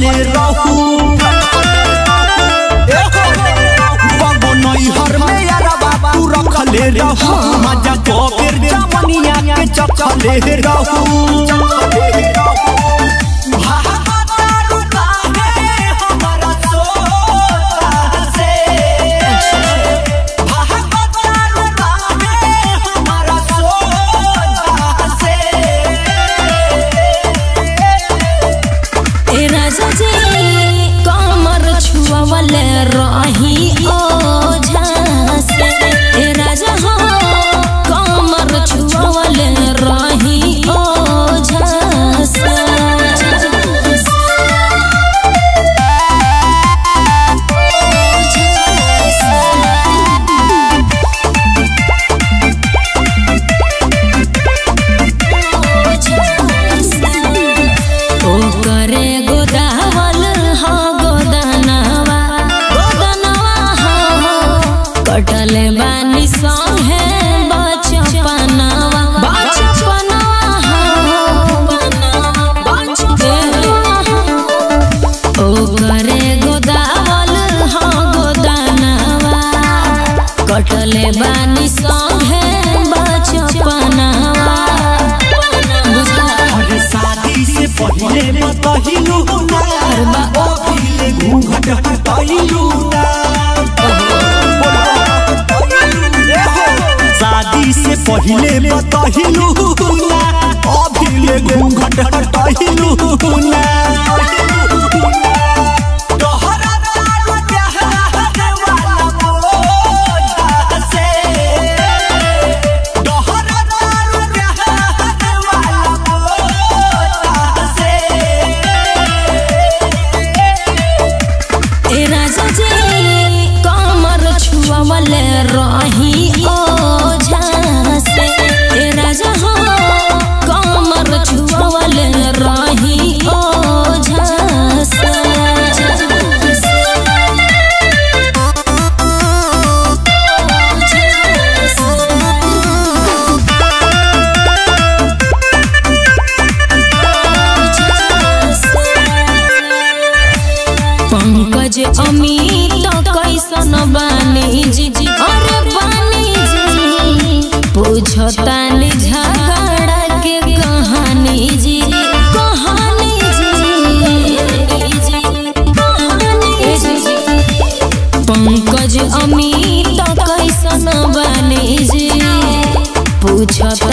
रखले रहू बाबू नैहर में यार बाबू रखले रहू मजा कोबेर जवनिया के चखले रहू रही ओझा से राजा हो कमर छुअवले रही ओझा से ओ करे गोदावल हो गोदानवा कटले बानी संगे बचपनवा ओ करे गोदावल हो गोदानवा कटले बानी संगे बचपनवा शादी से पहले बताहिलू ना पहले घूंघट हटाइलू ना शादी से पहले बताहिलू ना अभी घूंघट हटाइलू ना रही ओझा से राजा हो कमर छुअवले रही ओझा से पंकज अमित कैसन बानी जी अरे बानी जी पूछतानी झगड़ा के कहानी जी पंकज अमित कैसन बानी जी पूछत